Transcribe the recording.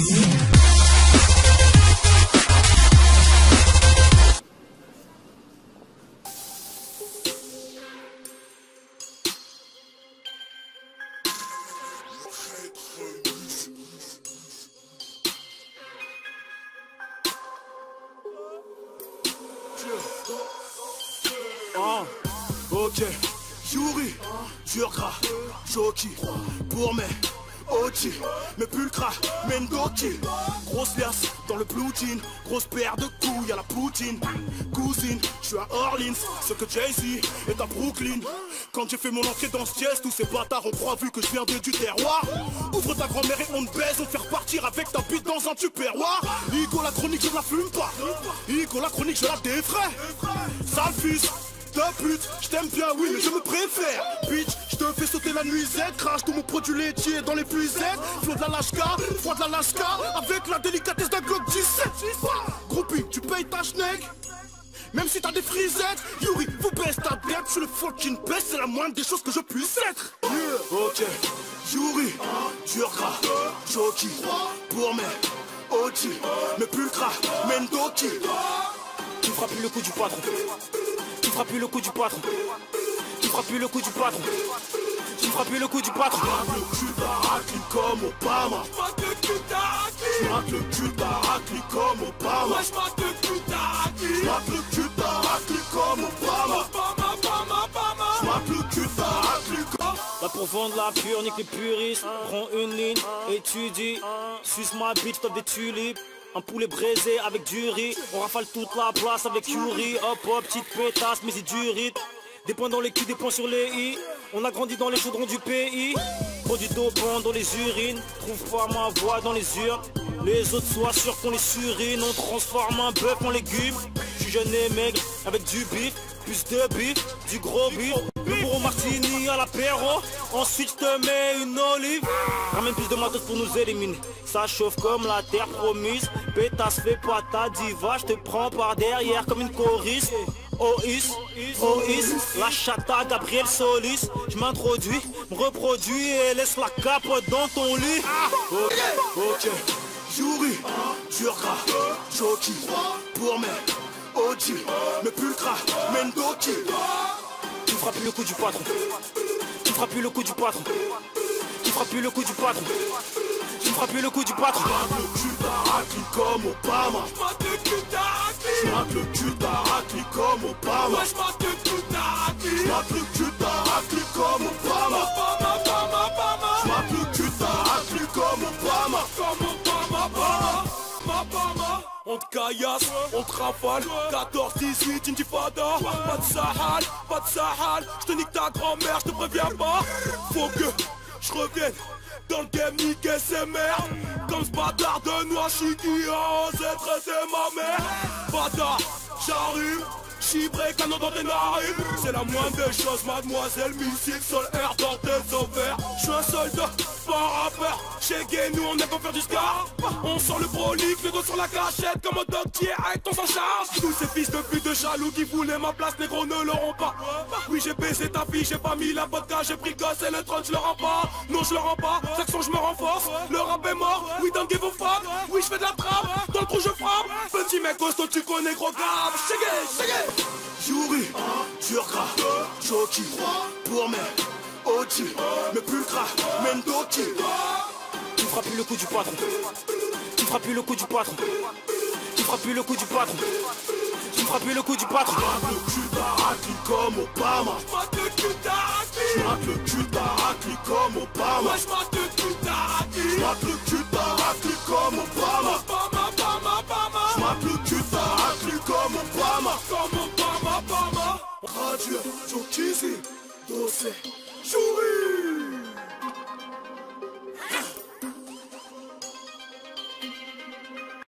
Ok, Yuri, dur gras, Joki, pour mes OG, mes pulcras, Mendoki. Grosse liasse dans le blue jean, grosse paire de couilles à la Poutine. Cousine, je suis à Orleans, ce que Jay-Z est à Brooklyn. Quand j'ai fait mon entrée dans ce jazz, tous ces bâtards ont croit vu que je viens du terroir. Ouvre ta grand-mère et on te baise, on te fait repartir avec ta bite dans un tupperware. Igo la chronique, je la fume pas. Igo la chronique, je la défraie. Sale fils de pute, je t'aime bien oui mais je me préfère. Bitch, je te fais sauter la nuisette, crache tout mon produit laitier dans les puisettes. Flot de l'Alaska, froid de l'Alaska, avec la délicatesse d'un Glock 17. Groupie, tu payes ta schneck, même si t'as des frisettes. Yuri, vous baisse ta dette, je suis le fucking best, c'est la moindre des choses que je puisse être. Ok, Yuri, dur gras, Joki, pour mes OG, mes pulcras, Mendoki. Tu feras plus le coup du patron. Tu feras plus le coup du patron. Tu feras plus le coup du patron. Tu feras plus le coup du patron. Le cul d'Aracli comme Obama. J'mate le cul d'Aracli comme Obama. J'mate le cul d'Aracli comme Obama. J'mate le cul d'Aracli comme... Là pour vendre la pure, nique les puristes. Prends une ligne, étudie. Suce ma bitch, top des tulipes. Un poulet braisé avec du riz. On rafale toute la place avec Yuri. Hop hop, petite pétasse, mais c'est du rythme. Des points dans les culs, des points sur les i. On a grandi dans les chaudrons du pays. Produit dopant dans les urines. Trouve pas ma voix dans les urnes. Les autres soient sûrs qu'on les surine. On transforme un bœuf en légumes. J'suis jeune et maigre avec du bif. Plus de bif, du gros bif. Le bourreau martini à l'apéro. Ensuite je te mets une olive. Ramène plus de matos pour nous éliminer. Ça chauffe comme la terre promise. Pétasse, fais pas ta diva. Je te prends par derrière comme une choriste. OIS, la chata Gabriel Solis. Je m'introduis, me reproduis et laisse la capote dans ton lit. Ok, Yuri, dur gras, Joki, pour mes OG, mes pulcras, Mendoki. Tu feras plus le coup du patron. Tu feras plus le coup du patron. Tu feras plus le coup du patron. Tu feras plus le coup du patron. J'mate le cul d'Aracli comme Obama. J'mate le cul d'Aracli comme Obama. J'mate le cul d'Aracli comme Obama. J'mate le cul d'Aracli comme Obama. On te caillasse, on te rafale. 14-18, intifada. Pas de sahal, je te nique ta grand-mère, je te préviens pas. Faut que je revienne dans le game, niquer ses mères. Comme ce bâtard de Noachi qui a osé traiter ma mère. Bâtard, j'arrive, chibré, canon dans tes narines. C'est la moindre des choses, mademoiselle. Missile, sol, air dans tes ovaires. J'suis un soldat, pas un rappeur. Chez Gay, nous on aime pas faire du scar. On sent le prolique, le dos sur la cachette. Comme un doctier avec ton s'en charge. Tous ces fils de pute de jaloux qui voulaient ma place, négro ne l'auront pas. Oui j'ai baisé ta fille, j'ai pas mis la vodka. J'ai pris le gosse et le trône, je le rends pas. Non je le rends pas, chaque son je me renforce. Le rap est mort, oui don't give a fuck. Oui je fais de la trappe, dans le trou je frappe. Petit mec costaud tu connais gros grave. Shaggy. Yuri, dur gras, Joki, pour mes OG, mes pulcras, Mendoki. Tu feras plus le coup du patron. Tu feras plus le coup du patron. Tu feras plus le coup du patron. Tu feras plus le coup du patron. J'mate le cul d'Aracli comme Obama. J'mate le cul d'Aracli comme Obama. J'mate le cul d'Aracli comme Obama. J'mate le cul d'Aracli comme Obama. Radio, Jokizi, Dossé, Yuri.